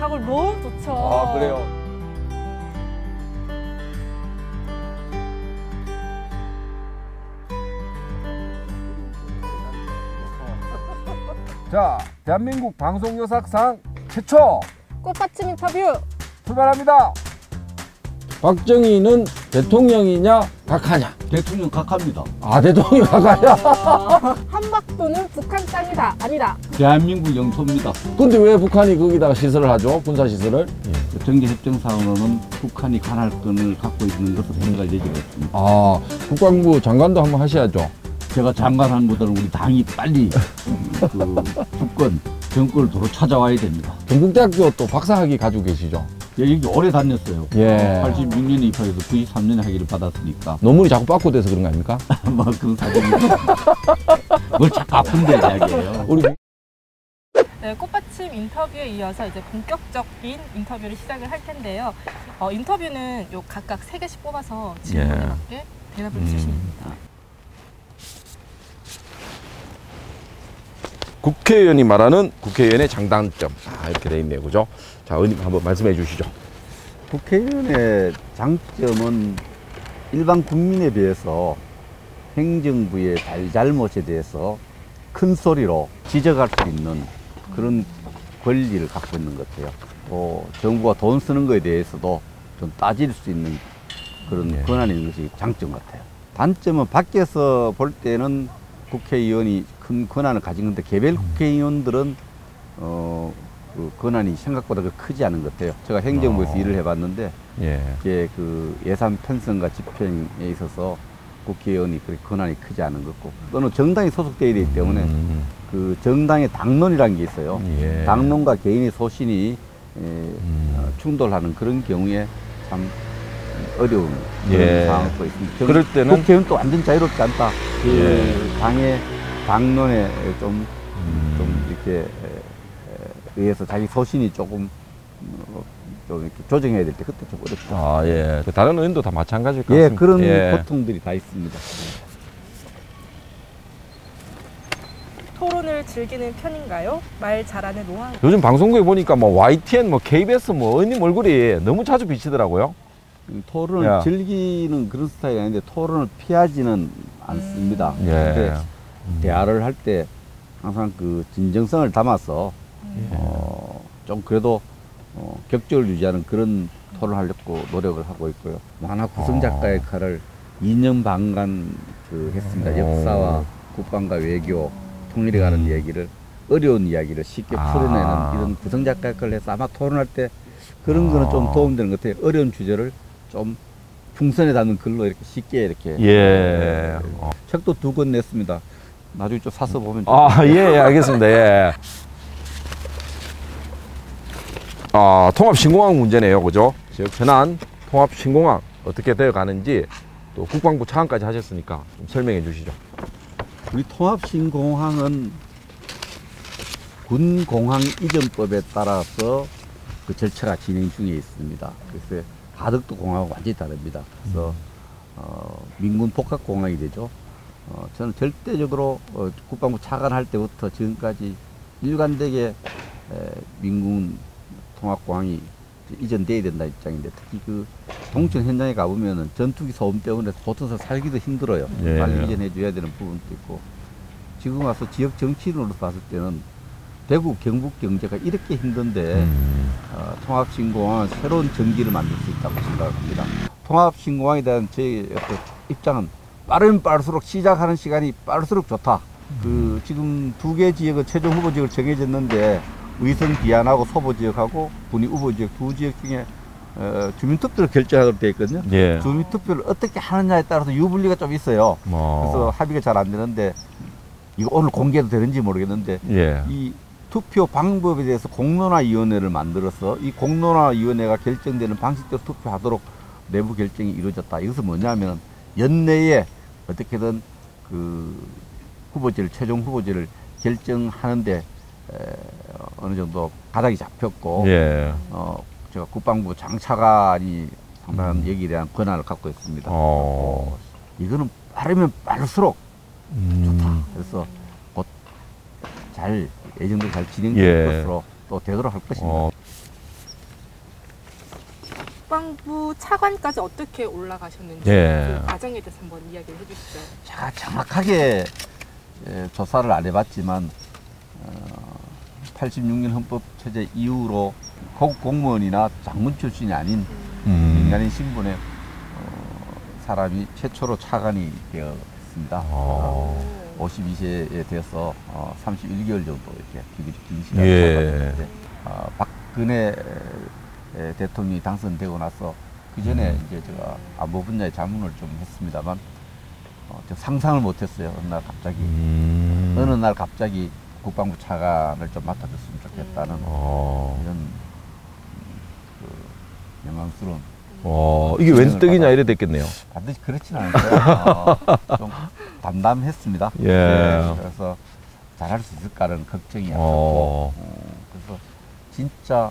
각오를 너무 좋죠. 아, 그래요? 자, 대한민국 방송요사상 최초 꽃받침 인터뷰 출발합니다. 박정희는 대통령이냐 각하냐? 대통령 각합니다. 아, 대통령 각하냐? 한박도는 북한 땅이다. 아니다. 대한민국 영토입니다. 근데 왜 북한이 거기다가 시설을 하죠? 군사시설을? 정계협정상으로는 북한이 관할권을 갖고 있는 것으로 생각이 되지 않습니다. 아, 국방부 장관도 한번 하셔야죠. 제가 장관한 것들은 우리 당이 빨리 그 주권, 정권을 도로 찾아와야 됩니다. 경북대학교 또 박사학위 가지고 계시죠? 여기 오래 다녔어요. 예. 86년에 입학해서 93년에 학위를 받았으니까 논문이 자꾸 바꿔돼서 그런 거 아닙니까? 뭐 그런 사정이 뭘 자꾸 아픈데 이야기예요. 우리 네, 꽃받침 인터뷰에 이어서 이제 본격적인 인터뷰를 시작을 할 텐데요. 인터뷰는 요 각각 3개씩 뽑아서 질문에 예. 맞게 대답을 해주시면 됩니다. 국회의원이 말하는 국회의원의 장단점. 아, 이렇게 돼 있네요. 그죠? 자, 의원님 한번 말씀해 주시죠. 국회의원의 장점은 일반 국민에 비해서 행정부의 잘잘못에 대해서 큰 소리로 지적할 수 있는 그런 권리를 갖고 있는 것 같아요. 또 정부가 돈 쓰는 것에 대해서도 좀 따질 수 있는 그런 예. 권한이 있는 것이 장점 같아요. 단점은 밖에서 볼 때는 국회의원이 큰 권한을 가진 건데 개별 국회의원들은 그 권한이 생각보다 크지 않은 것 같아요. 제가 행정부에서 일을 해봤는데 예. 이게 그 예산 편성과 집행에 있어서 국회의원이 그렇게 권한이 크지 않은 것 같고 또는 정당에 소속되어 있기 때문에 그 정당의 당론이라는 게 있어요. 예. 당론과 개인의 소신이 충돌하는 그런 경우에 참 어려운 그런 예. 상황도 있습니다. 그럴 때는 국회의원 또 완전 자유롭지 않다. 그 예. 당의 당론에 좀 이렇게 의해서 자기 소신이 조금 좀 이렇게 조정해야 될 때 그때 좀 어렵다. 아, 예. 그 다른 의원도 다 마찬가지일 것 예, 같습니다. 그런 예. 고통들이 다 있습니다. 토론을 즐기는 편인가요? 말 잘하는 노하우. 요즘 방송국에 보니까 뭐 YTN, 뭐 KBS, 뭐 의원님 얼굴이 너무 자주 비치더라고요. 토론을 야. 즐기는 그런 스타일이 아닌데 토론을 피하지는 않습니다. 예. 근데 대화를 할 때 항상 그 진정성을 담아서 좀 그래도 격조를 유지하는 그런 토론을 하려고 노력을 하고 있고요. 만화 구성 작가의 역할을 2년 반간 했습니다. 역사와 국방과 외교, 통일에 가는 얘기를 어려운 이야기를 쉽게 풀어내는 이런 구성 작가 역할을 해서 아마 토론할 때 그런 거는 좀 도움되는 것 같아요. 어려운 주제를 좀 풍선에 담는 글로 이렇게 쉽게 이렇게 예. 책도 2권 냈습니다. 나중에 좀 사서 보면 아, 예, 예, 알겠습니다. 예. 아, 통합신공항 문제네요. 그죠? 즉, 현안 통합신공항 어떻게 되어 가는지 또 국방부 차관까지 하셨으니까 좀 설명해 주시죠. 우리 통합신공항은 군공항 이전법에 따라서 그 절차가 진행 중에 있습니다. 그래서 가덕도 공항하고 완전히 다릅니다. 그래서 민군 복합공항이 되죠. 저는 절대적으로 국방부 차관할 때부터 지금까지 일관되게 민군 통합공항이 이전돼야 된다 입장인데 특히 그 동청 현장에 가보면은 전투기 소음 때문에 보통서 살기도 힘들어요. 예. 빨리 이전해 줘야 되는 부분도 있고 지금 와서 지역 정치인으로 봤을 때는 대구 경북 경제가 이렇게 힘든데 통합신공항은 새로운 전기를 만들 수 있다고 생각합니다. 통합신공항에 대한 제 입장은 빠르면 빠를수록 시작하는 시간이 빠를수록 좋다. 그 지금 2개 지역은 최종 후보 지역을 정해졌는데 의성 비안하고 소보 지역하고 분위 우보 지역 2지역 중에 주민투표를 결정하도록 되어 있거든요. 예. 주민투표를 어떻게 하느냐에 따라서 유불리가 좀 있어요. 그래서 합의가 잘 안 되는데 이거 오늘 공개도 되는지 모르겠는데 예. 이 투표 방법에 대해서 공론화위원회를 만들어서 이 공론화위원회가 결정되는 방식대로 투표하도록 내부 결정이 이루어졌다. 이것은 뭐냐면 연내에 어떻게든 그 후보지를 최종 후보지를 결정하는데 어느 정도 가닥이 잡혔고 예. 제가 국방부 장차관이 상당한 여기에 대한 권한을 갖고 있습니다. 이거는 빠르면 빠를수록 좋다. 그래서 곧 잘 예정대로 잘 진행될 것으로 또 되도록 할 것입니다. 국방부 차관까지 어떻게 올라가셨는지 예. 그 과정에 대해서 한번 이야기를 해주시죠. 제가 정확하게 조사를 안 해봤지만 86년 헌법 체제 이후로 고급 공무원이나 장군 출신이 아닌 민간인 신분의 사람이 최초로 차관이 되었습니다. 52세에 되어서 31개월 정도 이렇게 긴 시간을 살았는데 박근혜 대통령이 당선되고 나서 그 전에 이제 제가 안보 분야의 자문을 좀 했습니다만 제가 상상을 못했어요. 어느 날 갑자기 국방부 차관을 좀 맡아줬으면 좋겠다는 이런 그 영광스러운. 이게 웬 떡이냐 이래 됐겠네요. 반드시 그렇지는 않고요. 좀 담담했습니다. 예. 네, 그래서 잘할 수 있을까라는 걱정이 앞섰고 그래서 진짜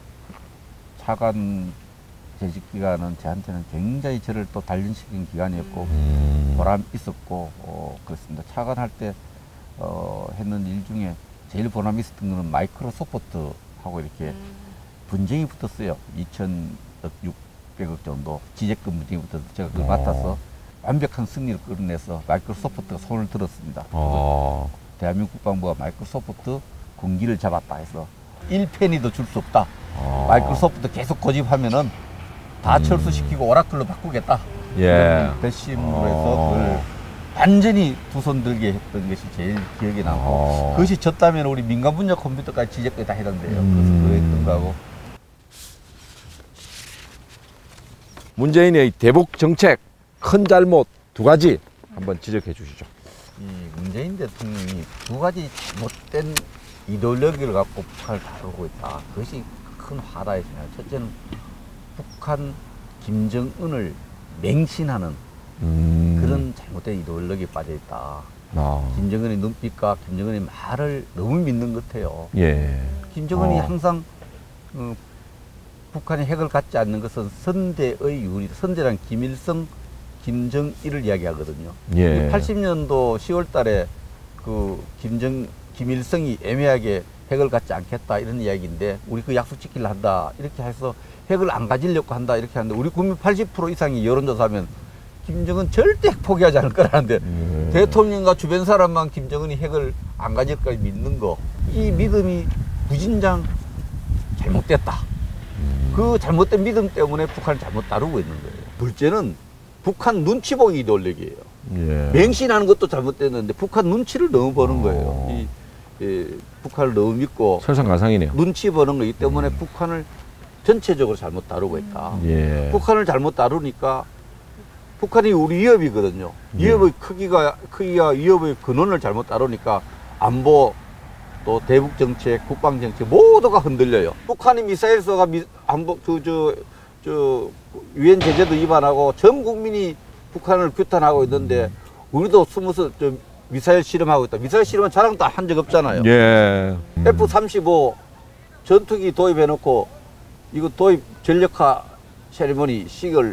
차관 재직 기간은 저한테는 굉장히 저를 또 단련시킨 기간이었고 보람 있었고 그렇습니다. 차관할 때 했는 일 중에 제일 보람 있었던 거는 마이크로소프트하고 이렇게 분쟁이 붙었어요. 2,600억 정도 지재권 분쟁이 붙어서 제가 그걸 맡아서 완벽한 승리를 끌어내서 마이크로소프트가 손을 들었습니다. 대한민국 국방부가 마이크로소프트 군기를 잡았다 해서 1페니도 줄 수 없다. 마이크로소프트 계속 고집하면은 다 철수시키고 오라클로 바꾸겠다. 예. 배심으로 해서 그걸 완전히 두 손 들게 했던 것이 제일 기억에 남고 그것이 졌다면 우리 민간 분야 컴퓨터까지 지적까지 다 해당돼요. 그래서 그거 했던 거하고. 문재인의 대북 정책 큰 잘못 두 가지 한번 지적해 주시죠. 이 문재인 대통령이 두 가지 못된 이데올로기를 갖고 북한을 다루고 있다. 그것이 큰 화다의 생각. 첫째는 북한 김정은을 맹신하는 그런 잘못된 이데올로기에 빠져 있다. 김정은의 눈빛과 김정은의 말을 너무 믿는 것 같아요. 예. 김정은이 항상 북한이 핵을 갖지 않는 것은 선대의 유언이다. 선대란 김일성, 김정일을 이야기하거든요. 예. 80년도 10월 달에 그 김일성이 애매하게 핵을 갖지 않겠다 이런 이야기인데 우리 그 약속 지키려 한다 이렇게 해서 핵을 안 가지려고 한다 이렇게 하는데 우리 국민 80% 이상이 여론조사하면 김정은 절대 핵 포기하지 않을 거라는데 대통령과 주변 사람만 김정은이 핵을 안 가질 걸 믿는 거 이 믿음이 무진장 잘못됐다. 그 잘못된 믿음 때문에 북한을 잘못 다루고 있는 거예요. 둘째는 북한 눈치 보기 이데올로기예요. 예. 맹신하는 것도 잘못됐는데 북한 눈치를 너무 보는 거예요. 북한을 너무 믿고 설상가상이네요. 눈치 보는 거기 때문에 북한을 전체적으로 잘못 다루고 있다. 예. 북한을 잘못 다루니까 북한이 우리 위협이거든요. 위협의 크기가 위협의 근원을 잘못 다루니까 안보 또 대북 정책, 국방 정책 모두가 흔들려요. 북한이 미사일 쏘가 안보 유엔 제재도 위반하고 전 국민이 북한을 규탄하고 있는데 우리도 숨어서 미사일 실험하고 있다. 미사일 실험은 자랑도 한 적 없잖아요. 예. F-35 전투기 도입해놓고 이거 도입 전력화 세리머니 식을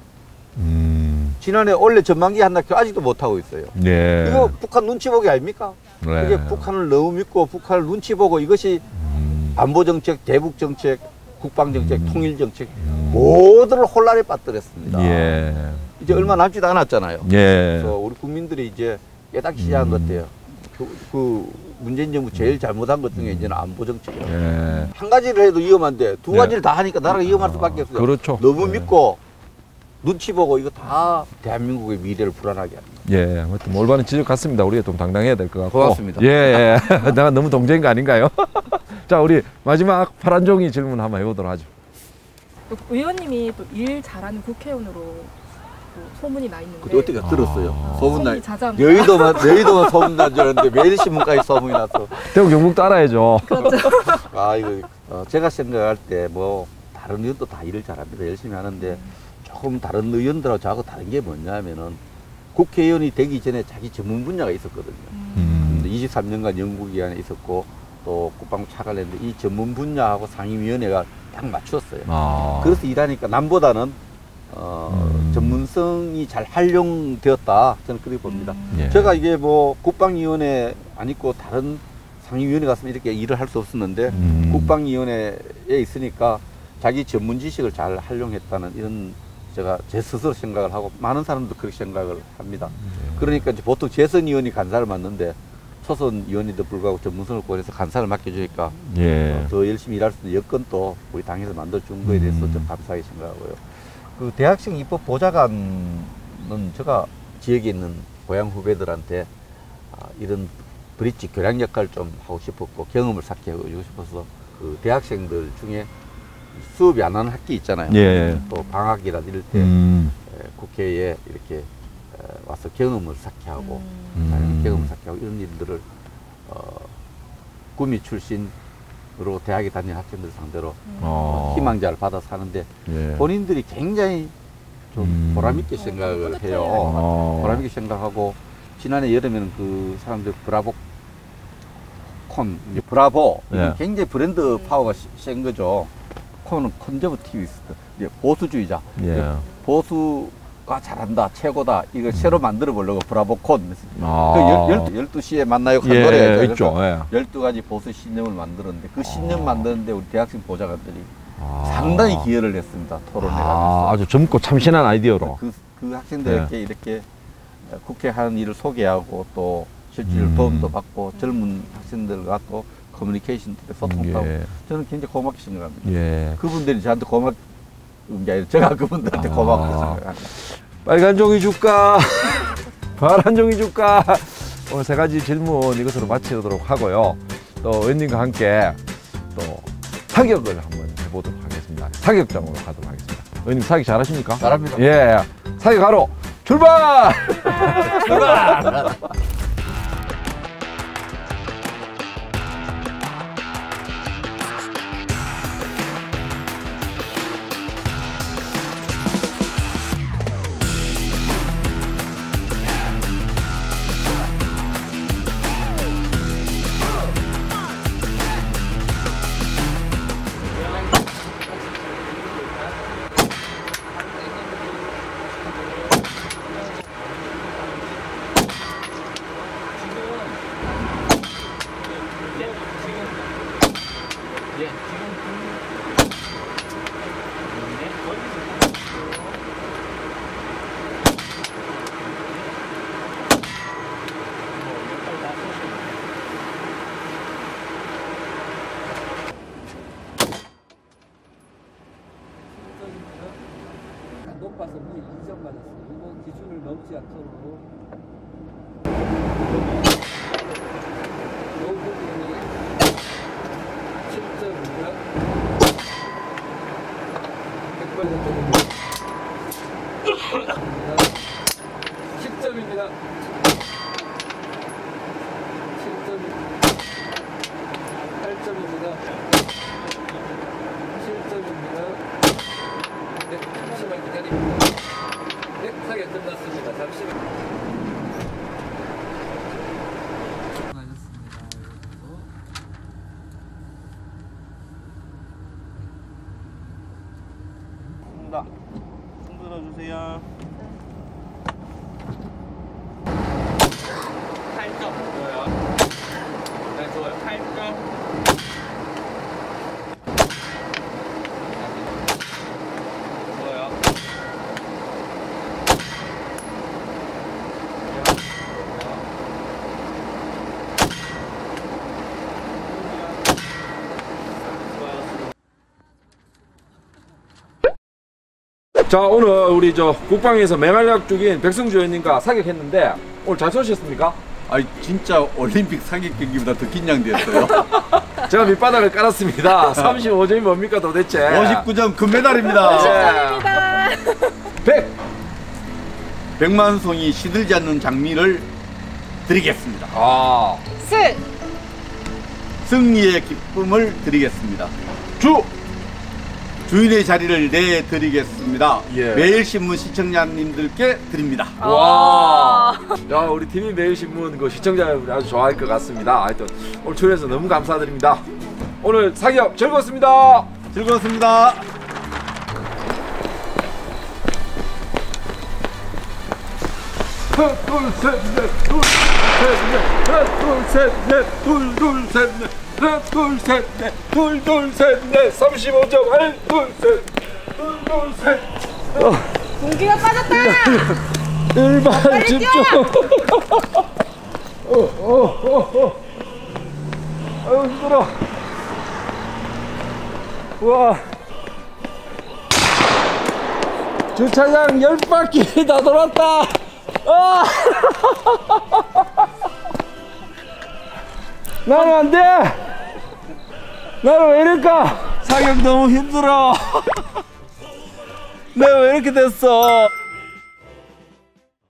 지난해 원래 전반기 한다 아직도 못하고 있어요. 예. 이거 북한 눈치 보기 아닙니까? 네. 그게 북한을 너무 믿고 북한을 눈치 보고 이것이 안보정책, 대북정책, 국방정책, 통일정책 모두를 혼란에 빠뜨렸습니다. 예. 이제 얼마 남지도 않았잖아요. 예. 그래서 우리 국민들이 이제 깨닫기 시작한 것 같아요. 그 문재인 정부 제일 잘못한 것 중에 이제는 안보정책이라고. 예. 한 가지를 해도 위험한데 두 가지를 다 하니까 나라가 위험할 수밖에 없어요. 그렇죠. 너무 예. 믿고 눈치 보고 이거 다 대한민국의 미래를 불안하게 합니다. 예, 아무튼 올바른 지적 같습니다. 우리가 좀 당당해야 될 것 같고. 고맙습니다. 예, 예. 내가 너무 동정인 거 아닌가요? 자, 우리 마지막 파란 종이 질문 한번 해보도록 하죠. 의원님이 또 일 잘하는 국회의원으로 또 소문이 나 있는데 그때 어떻게 들었어요? 소문나 소문이 자자합니다. 여의도만 소문난 줄 알았는데 매일신문까지 소문이 났어. 대구 경북 따라야죠. 그렇죠. 아 이거 제가 생각할 때 뭐 다른 의원도 다 일을 잘합니다. 열심히 하는데 조금 다른 의원들하고 저하고 다른 게 뭐냐면은 국회의원이 되기 전에 자기 전문 분야가 있었거든요. 23년간 연구기관에 있었고 또 국방부 차관을 했는데 이 전문 분야하고 상임위원회가 딱 맞추었어요. 그래서 일하니까 남보다는 전문성이 잘 활용되었다. 저는 그렇게 봅니다. 예. 제가 이게 뭐 국방위원회 안 있고 다른 상임위원회 갔으면 이렇게 일을 할 수 없었는데 국방위원회에 있으니까 자기 전문 지식을 잘 활용했다는 이런 제가 제 스스로 생각을 하고 많은 사람도 그렇게 생각을 합니다. 그러니까 이제 보통 재선 의원이 간사를 맡는데 초선 의원에도 불구하고 전문성을 고려해서 간사를 맡겨주니까 예. 더 열심히 일할 수 있는 여건도 우리 당에서 만들어준 거에 대해서 좀 감사하게 생각하고요. 그 대학생 입법 보좌관은 제가 지역에 있는 고향 후배들한테 이런 브릿지 교량 역할을 좀 하고 싶었고 경험을 쌓게 하고 싶어서 그 대학생들 중에 수업이 안 하는 학기 있잖아요. 예. 또 방학이라 이럴 때 국회에 이렇게 와서 경험을 쌓게 하고 경험을 쌓게 하고 이런 일들을 구미 출신으로 대학에 다니는 학생들 상대로 희망자를 받아서 하는데 예. 본인들이 굉장히 좀 보람있게 생각을 해요. 보람있게 생각하고 지난해 여름에는 그 사람들 브라보 브라보 예. 굉장히 브랜드 파워가 센 거죠. 콘은 컨저버티비스트, 보수주의자. 예. 보수가 잘한다, 최고다. 이거 새로 만들어 보려고 브라보콘. 그 12시에 만나요. 한 예, 노래가 있죠. 예. 12가지 보수 신념을 만들었는데 그 신념 만드는데 우리 대학생 보좌관들이 상당히 기여를 했습니다. 토론회 가면서. 아주 젊고 참신한 아이디어로. 그 학생들에게 이렇게 국회 하는 일을 소개하고 또 실질 도움도 받고 젊은 학생들과 또 커뮤니케이션 소통도 하고 예. 저는 굉장히 고맙게 생각합니다. 예. 그분들이 저한테 고맙은 게 아니라 제가 그분들한테 고맙게 생각합니다. 빨간 종이 줄까? 파란 종이 줄까? 오늘 세 가지 질문 이것으로 마치도록 하고요. 또 의원님과 함께 또 사격을 한번 해보도록 하겠습니다. 사격장으로 가도록 하겠습니다. 의원님 사격 잘하십니까? 잘합니다. 예. 사격하러 출발! 출발! 높아서 위에 인정받았어요. 이거 기준을 넘지 않도록 이 부분이 10점입니다. 10점입니다. 8점입니다. 7점입니다. 네, 잠시만 기다립니다. 네, 사격 끝났습니다. 잠시만. 수고하셨습니다. 손 들어주세요. 8점 좋아요. 네, 좋아요. 8점. 자, 오늘 우리 저 국방에서 맹활약 중인 백승주 의원님과 사격했는데 오늘 잘 쏘셨습니까? 아니 진짜 올림픽 사격 경기보다 더 긴장됐어요. 제가 밑바닥을 깔았습니다. 35점이 뭡니까 도대체? 59점 금메달입니다. 100! 100만 송이 시들지 않는 장미를 드리겠습니다. 아, 승리의 기쁨을 드리겠습니다. 주인의 자리를 내드리겠습니다. 예. 매일신문 시청자님들께 드립니다. 와. 야, 우리 TV 매일신문 그 시청자분들 아주 좋아할 것 같습니다. 하여튼 오늘 출연해서 너무 감사드립니다. 오늘 사격 즐거웠습니다. 즐거웠습니다. 둘셋넷둘셋넷둘셋넷둘셋넷둘셋넷 35점 1 둘셋둘셋 공기가 빠졌다. 일반 집중. 아유 힘들어. 우와. 주차장 10바퀴 다 돌았다. 아! 나는 안 돼. 나는 왜 이럴까? 사격 너무 힘들어. 내가 왜 이렇게 됐어?